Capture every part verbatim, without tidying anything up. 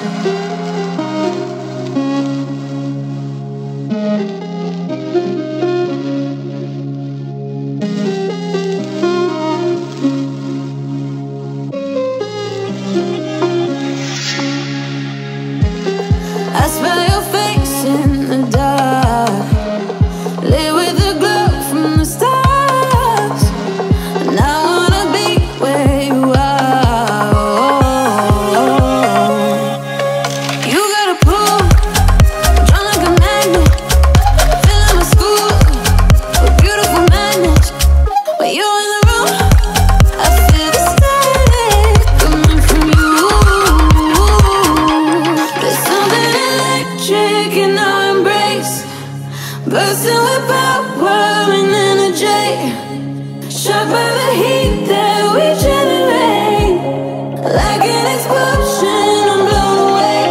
I smell your face in the dark, lit with the glow from the stars, and I wanna be where you are. You got a pull, drawn like a magnet, filling my school with beautiful madness. When you're in the room, I feel the static coming from you. There's something electric in our embrace, bursting with power and energy, shocked by the heat that we generate. Like an explosion, I'm blown away.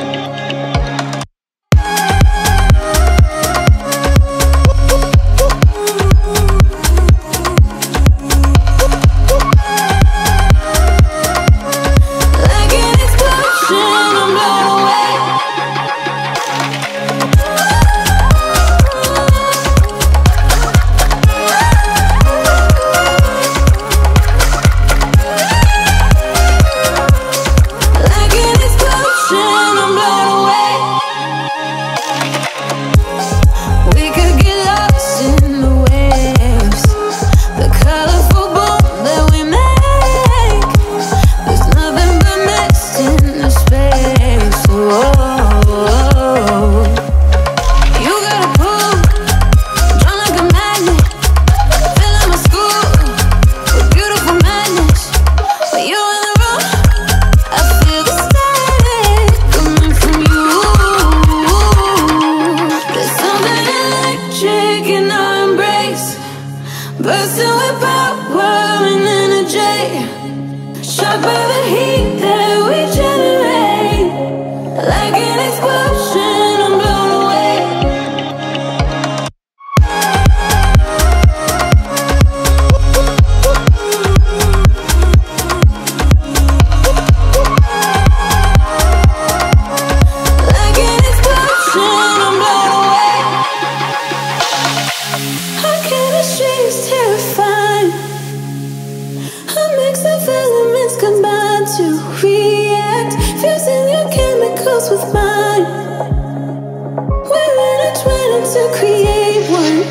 Like an explosion, I'm blown away. Like an explosion, I'm blown away. We could get lost in the waves, the colorful boom that we make. There's nothing but mist in the space. Whoa. You got a pull, drawn like a magnet, filling my school with beautiful madness. When you're in the room, I feel the static coming from you. There's something electric in our embrace, bursting with power and energy, shocked by the heat that we generate. Like an explosion, I'm blown away. Like an explosion, I'm blown away. Our chemistry is terrifying. A mix of elements combine to react, fusing your chemicals with mine. We're intertwining to create one